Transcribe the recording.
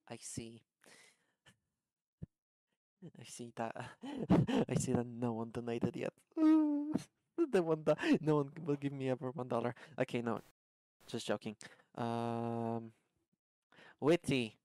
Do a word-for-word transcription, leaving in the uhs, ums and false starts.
I see. I see that. I see that no one donated yet. The one that no one will give me ever one dollar. Okay, no, just joking. Um, Witty,